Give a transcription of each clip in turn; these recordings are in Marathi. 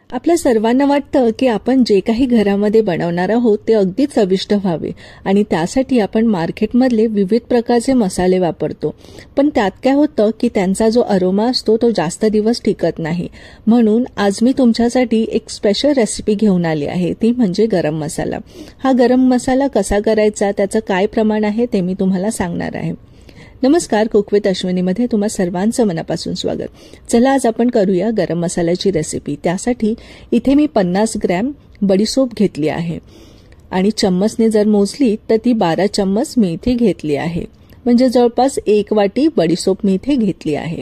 आपल्या सर्वांना वाटतं की आपण जे काही घरामध्ये बनवणार आहोत ते अगदी चविष्ट व्हावे आणि त्यासाठी आपण मार्केटमधले विविध प्रकारचे मसाले वापरतो. पण त्यात काय होतं की त्यांचा जो अरोमा असतो तो जास्त दिवस टिकत नाही. म्हणून आज मी तुमच्यासाठी एक स्पेशल रेसिपी घेऊन आली आहे, ती म्हणजे गरम मसाला. हा गरम मसाला कसा करायचा, त्याचं काय प्रमाण आहे ते मी तुम्हाला सांगणार आहे. नमस्कार, कुक विथ अश्विनीमध्ये तुम्हा सर्वांचं मनापासून स्वागत. चला आज आपण करूया गरम मसाल्याची रेसिपी. त्यासाठी इथे मी 50 ग्रॅम बडीशोप घेतली आहे आणि चम्मचने जर मोजली तर ती 12 चम्मच मी इथे घेतली आहे. म्हणजे जवळपास 1 वाटी बडीशोप मी इथे घेतली आहे.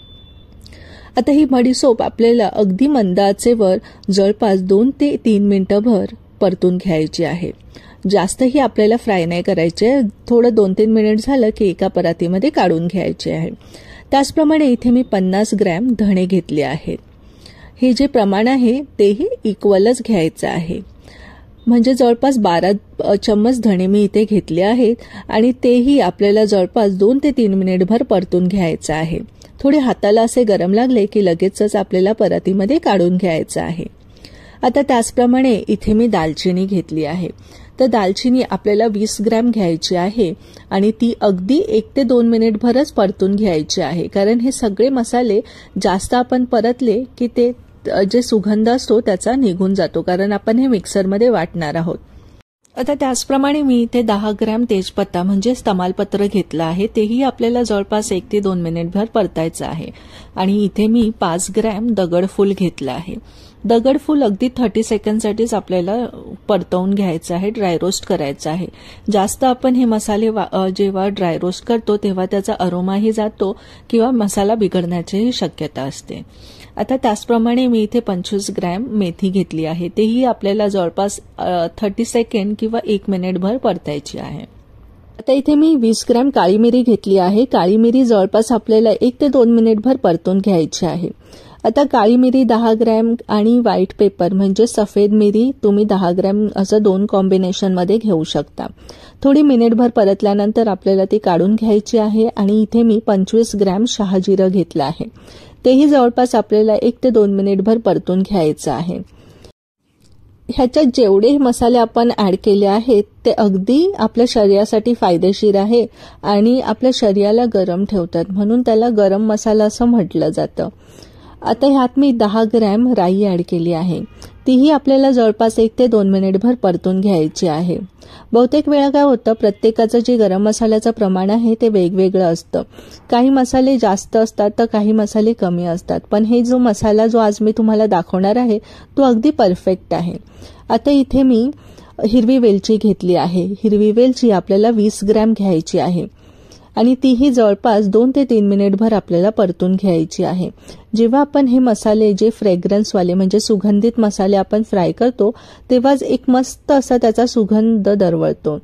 आता ही बडीशोप आपल्याला अगदी मंद आचेवर जवळपास 2 ते 3 मिनिटंभर परतून घ्यायची आहे. जास्तही आपल्याला फ्राय नाही करायचे. थोडं 2-3 मिनिट झालं की एका परातीमध्ये काढून घ्यायचे आहे. त्याचप्रमाणे इथे मी 50 ग्रॅम धणे घेतले आहेत. हे जे प्रमाण आहे तेही इक्वलच घ्यायचं आहे. म्हणजे जवळपास 12 चम्मच धणे मी इथे घेतले आहेत आणि तेही आपल्याला जवळपास 2 ते 3 मिनिटभर परतून घ्यायचं आहे. थोडे हाताला असे गरम लागले की लगेचच आपल्याला परातीमध्ये काढून घ्यायचं आहे. आता त्याचप्रमाणे इथे मी दालचिनी घेतली आहे. तर दालचिनी आपल्याला 20 ग्रॅम घ्यायची आहे आणि ती अगदी 1 ते 2 मिनिटभरच परतून घ्यायची आहे. कारण हे सगळे मसाले जास्त आपण परतले की ते जे सुगंध असतो त्याचा निघून जातो, कारण आपण हे मिक्सरमध्ये वाटणार आहोत. आता त्याचप्रमाणे मी इथे 10 ग्रॅम तेजपत्ता म्हणजेच तमालपत्र घेतलं आहे. तेही आपल्याला जवळपास 1 ते 2 मिनिटभर परतायचं आहे. आणि इथे मी 5 ग्रॅम दगडफूल घेतलं आहे. दगडफूल अगदी 30 सेकंडसाठीच आपल्याला परतवून घ्यायचं आहे, ड्राय रोस्ट करायचं आहे. जास्त आपण हे मसाले जेव्हा ड्राय रोस्ट करतो तेव्हा त्याचा अरोमाही जातो किंवा मसाला बिघडण्याचीही शक्यता असते. आता त्याचप्रमाणे मी इथे 25 ग्रॅम मेथी घेतली आहे. तेही आपल्याला जवळपास 30 सेकंड किंवा 1 मिनिटभर परतायची आहे. आता इथे मी 20 ग्रॅम काळी मिरी घेतली आहे. काळी मिरी जवळपास आपल्याला 1 ते 2 मिनिटभर परतून घ्यायची आहे. आता काळी मिरी 10 ग्रॅम आणि व्हाईट पेपर म्हणजे सफेद मिरी तुम्ही 10 ग्रॅम असं 2 कॉम्बिनेशनमध्ये घेऊ शकता. थोडी मिनिटभर परतल्यानंतर आपल्याला ती काढून घ्यायची आहे. आणि इथे मी 25 ग्रॅम शहाजिरं घेतलं आहे. तेही जवळपास आपल्याला 1 ते 2 मिनिटभर परतून घ्यायचं आहे. ह्याच्यात जेवढे मसाले आपण ऍड केले आहेत ते अगदी आपल्या शरीरासाठी फायदेशीर आहे आणि आपल्या शरीराला गरम ठेवतात, म्हणून त्याला गरम मसाला असं म्हटलं जातं. आता ह्यात मी 10 ग्रॅम राई ऍड केली आहे. तीही आपल्याला जवळपास 1 ते 2 मिनिटभर परतून घ्यायची आहे. बहुतेक वेळा काय होतं, प्रत्येकाचं जे गरम मसाल्याचं प्रमाण आहे ते वेगवेगळं असतं. काही मसाले जास्त असतात तर काही मसाले कमी असतात. पण हे जो मसाला जो आज मी तुम्हाला दाखवणार आहे तो अगदी परफेक्ट आहे. आता इथे मी हिरवी वेलची घेतली आहे. हिरवी वेलची आपल्याला 20 ग्रॅम घ्यायची आहे आणि तीही जवळपास 2 ते 3 मिनिटभर आपल्याला परतून घ्यायची आहे. जेव्हा आपण हे मसाले जे फ्रेग्रन्सवाले म्हणजे सुगंधित मसाले आपण फ्राय करतो तेव्हाच एक मस्त असा त्याचा सुगंध दरवळतो.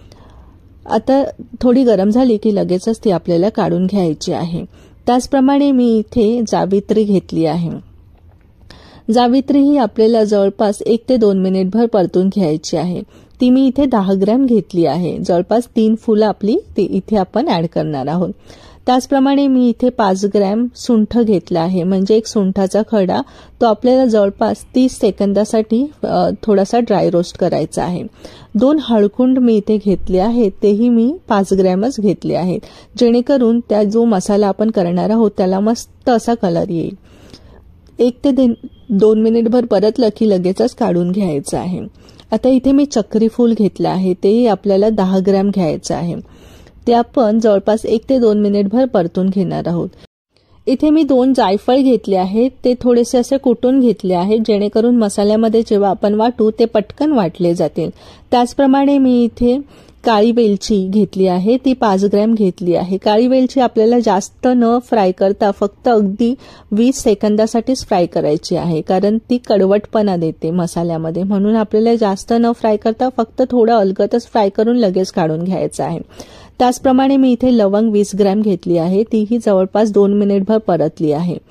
आता थोडी गरम झाली की लगेचच ती आपल्याला काढून घ्यायची आहे. त्याचप्रमाणे मी इथे जावित्री घेतली आहे. जावित्री ही आपल्याला जवळपास 1 ते 2 मिनिटभर परतून घ्यायची आहे. ती मी इथे 10 ग्रॅम घेतली आहे. जवळपास 3 फुलं आपली इथे आपण ऍड करणार आहोत. त्याचप्रमाणे मी इथे 5 ग्रॅम सुंठ घेतला आहे. म्हणजे एक सुंठाचा खडा, तो आपल्याला जवळपास 30 सेकंदासाठी थोडासा ड्राय रोस्ट करायचा आहे. 2 हळकुंड मी इथे घेतले आहेत. तेही मी 5 ग्रॅमच घेतले आहेत, जेणेकरून त्या जो मसाला आपण करणार आहोत त्याला मस्त असा कलर येईल. 1 ते 2 मिनिटभर परतलं की लगेचच काढून घ्यायचं आहे. आता इथे मी चक्री फूल घेतलं आहे. तेही आपल्याला 10 ग्रॅम घ्यायचं आहे. ते आपण जवळपास 1 ते 2 मिनिटभर परतून घेणार आहोत. इथे मी 2 जायफळ घेतले आहेत. ते थोडेसे असे कुटून घेतले आहेत, जेणेकरून मसाल्यामध्ये जेव्हा आपण वाटू ते पटकन वाटले जातील. त्याचप्रमाणे मी इथे काळी वेलची घेतली आहे. ती 5 ग्रॅम घेतली आहे. काळी वेलची आपल्याला जास्त न फ्राय करता फक्त अगदी 20 सेकंदासाठीच फ्राय करायची आहे, कारण ती कडवटपणा देते मसाल्यामध्ये. म्हणून आपल्याला जास्त न फ्राय करता फक्त थोडं अलगतच फ्राय करून लगेच काढून घ्यायचं आहे. त्याचप्रमाणे मी इथे लवंग 20 ग्रॅम घेतली आहे. तीही जवळपास 2 मिनिटभर परतली आहे.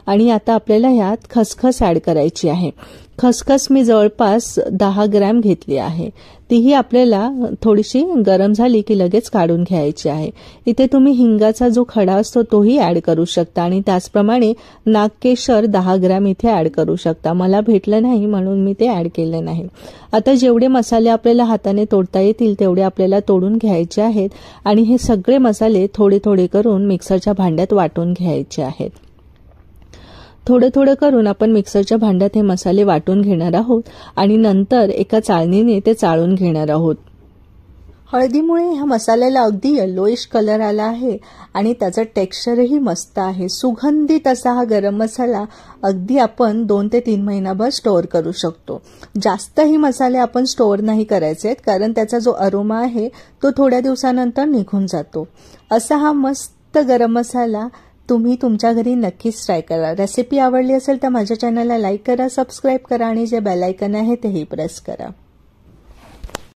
आणि आता आपल्याला ह्यात खसखस ॲड करायची आहे. खसखस मी जवळपास 10 ग्रॅम घेतली आहे. तीही आपल्याला थोडीशी गरम झाली की लगेच काढून घ्यायची आहे. इथे तुम्ही हिंगाचा जो खडा असतो तोही ॲड करू शकता आणि त्याचप्रमाणे नागकेशर 10 ग्रॅम इथे ॲड करू शकता. मला भेटलं नाही म्हणून मी ते ॲड केलं नाही. आता जेवढे मसाले आपल्याला हाताने तोडता येतील तेवढे आपल्याला तोडून घ्यायचे आहेत आणि हे सगळे मसाले थोडे थोडे करून मिक्सरच्या भांड्यात वाटून घ्यायचे आहेत. थोडं थोडं करून आपण मिक्सरच्या भांड्यात हे मसाले वाटून घेणार आहोत आणि नंतर एका चाळणीने ते चाळून घेणार आहोत. हळदीमुळे ह्या मसाल्याला अगदी येलोइश कलर आला आहे आणि त्याचं टेक्स्चरही मस्त आहे. सुगंधित असा हा गरम मसाला अगदी आपण 2 ते 3 महिनाभर स्टोअर करू शकतो. जास्तही मसाले आपण स्टोअर नाही करायचे कारण त्याचा जो अरोमा आहे तो थोड्या दिवसानंतर निघून जातो. असा हा मस्त गरम मसाला तुम्ही तुमच्या घरी नक्कीच ट्राय करा. रेसिपी आवडली असेल तर माझ्या चॅनलला लाईक करा, सबस्क्राईब करा आणि जे बेल आयकॉन आहे तेही प्रेस करा.